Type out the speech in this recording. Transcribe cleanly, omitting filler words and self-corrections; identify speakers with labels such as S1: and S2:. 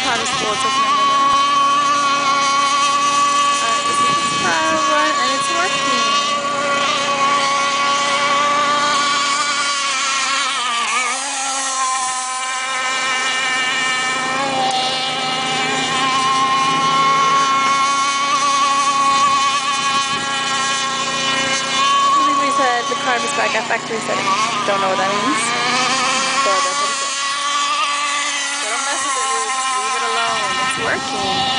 S1: Primary school, it took me a minute. Alright, this is the trial run and it's working. We said the car was back at factory settings. Don't know what that means. But that's what it said. So don't mess with it, Rubes. Leave it alone. It's working.